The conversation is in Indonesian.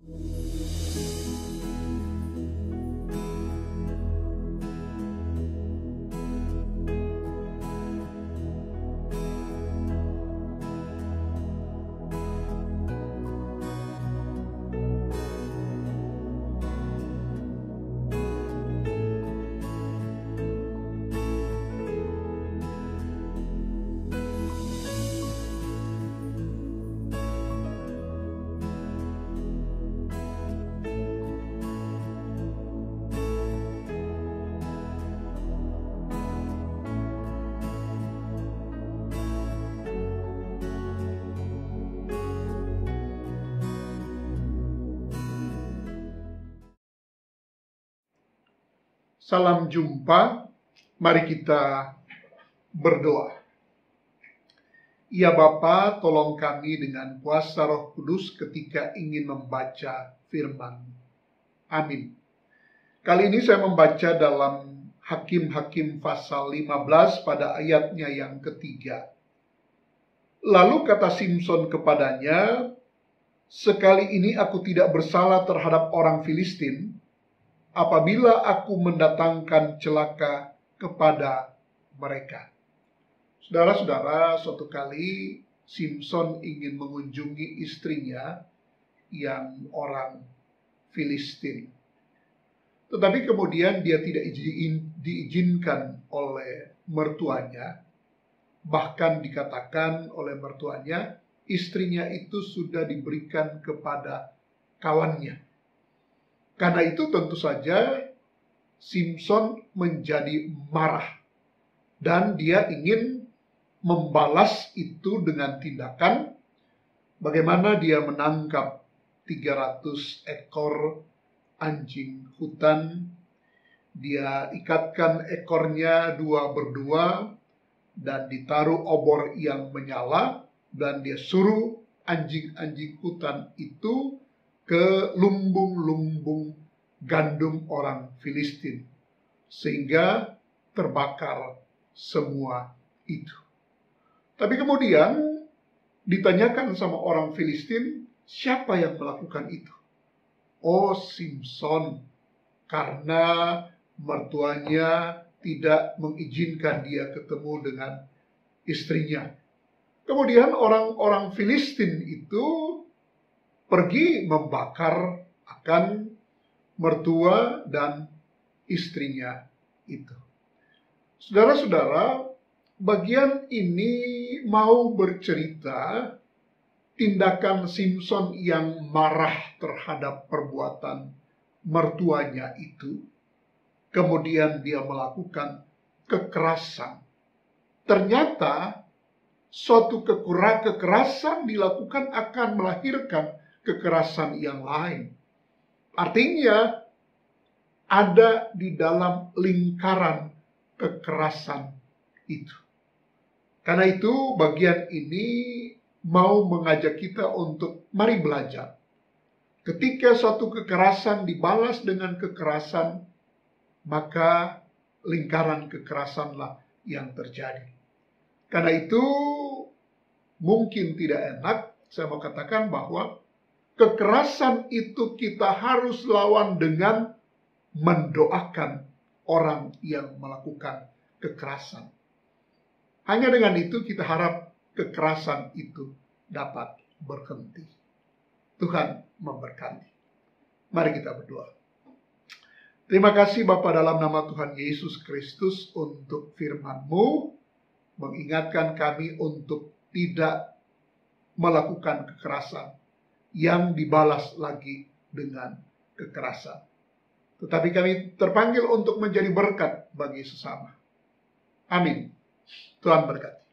Salam jumpa, mari kita berdoa. Ya Bapa, tolong kami dengan kuasa Roh Kudus ketika ingin membaca firman. Amin. Kali ini saya membaca dalam Hakim-Hakim pasal 15 pada ayatnya yang ketiga. Lalu kata Simson kepadanya, "Sekali ini aku tidak bersalah terhadap orang Filistin, apabila aku mendatangkan celaka kepada mereka." Saudara-saudara, suatu kali Simson ingin mengunjungi istrinya yang orang Filistin. Tetapi kemudian dia tidak diizinkan oleh mertuanya. Bahkan dikatakan oleh mertuanya, istrinya itu sudah diberikan kepada kawannya. Karena itu tentu saja Simson menjadi marah dan dia ingin membalas itu dengan tindakan bagaimana dia menangkap 300 ekor anjing hutan. Dia ikatkan ekornya dua berdua dan ditaruh obor yang menyala dan dia suruh anjing-anjing hutan itu ke lumbung-lumbung gandum orang Filistin, sehingga terbakar semua itu. Tapi kemudian ditanyakan sama orang Filistin, siapa yang melakukan itu? Oh, Simson, karena mertuanya tidak mengizinkan dia ketemu dengan istrinya. Kemudian orang-orang Filistin itu pergi membakar akan mertua dan istrinya itu. Saudara-saudara, bagian ini mau bercerita tindakan Simson yang marah terhadap perbuatan mertuanya itu. Kemudian dia melakukan kekerasan. Ternyata suatu kekerasan dilakukan akan melahirkan kekerasan yang lain. Artinya ada di dalam lingkaran kekerasan itu. Karena itu bagian ini mau mengajak kita untuk mari belajar. Ketika suatu kekerasan dibalas dengan kekerasan, maka lingkaran kekerasanlah yang terjadi. Karena itu mungkin tidak enak saya mau katakan bahwa kekerasan itu kita harus lawan dengan mendoakan orang yang melakukan kekerasan. Hanya dengan itu kita harap kekerasan itu dapat berhenti. Tuhan memberkati. Mari kita berdoa. Terima kasih Bapa dalam nama Tuhan Yesus Kristus untuk firman-Mu, mengingatkan kami untuk tidak melakukan kekerasan yang dibalas lagi dengan kekerasan. Tetapi kami terpanggil untuk menjadi berkat bagi sesama. Amin. Tuhan berkati.